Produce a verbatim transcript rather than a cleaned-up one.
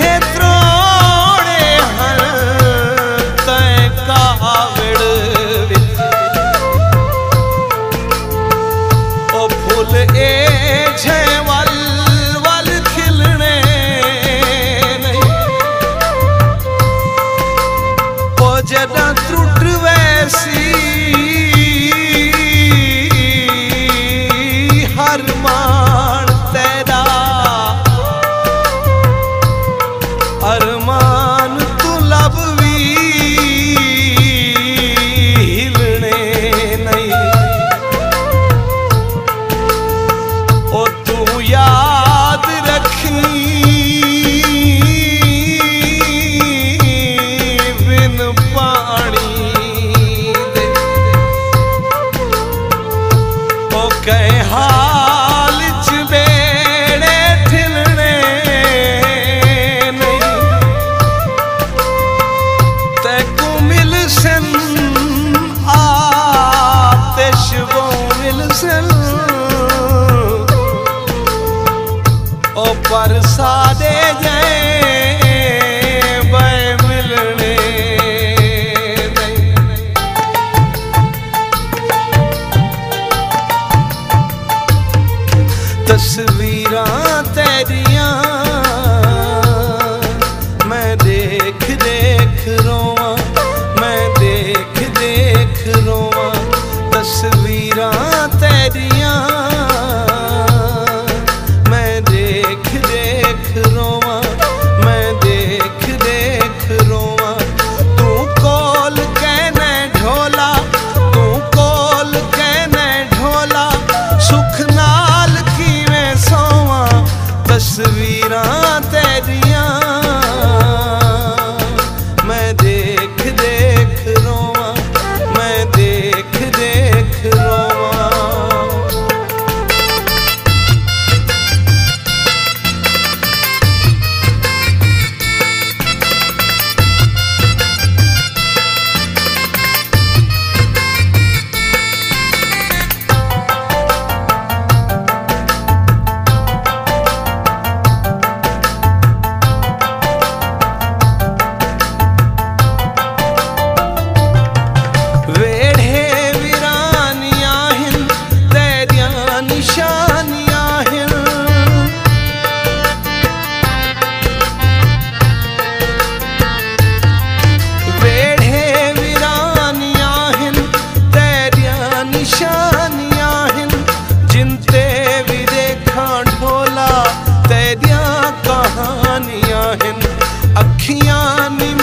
त्रोड़े हर तय कावड़ विच ओ फुल ए छे वल वल खिलने नहीं ओ जदा त्रुट वैसी हर मान तेरा अरमान तू लब भी हिलने नहीं ओ तू याद रखी बिन पानी दे ओ कह हाल च बेड़े ठिलने नहीं तैको मिल सन आतिश वो मिल सन ओ पर सादे गए बे मिलने नहीं तस्वीरां तेरियां मैं देख देख रोवां मैं देख देख रोवां तस्वीरां तेरियां मैं देख देख रोवां मैं देख देख रोवां तू कोल कहने ढोला तू कोल कहने ढोला सुख नाल किवें सोवां तस्वीरां तेरियां मैं देख देख रोवां मैं देख देख रोवां वेढ़े वीरानियां हिन तेरियां निशानियां हिन वेढ़े वीरानियां हिन तेरियां निशानियां हिन जिनते भी देखा ढोला तेरियां कहानियां हिन अखियां नी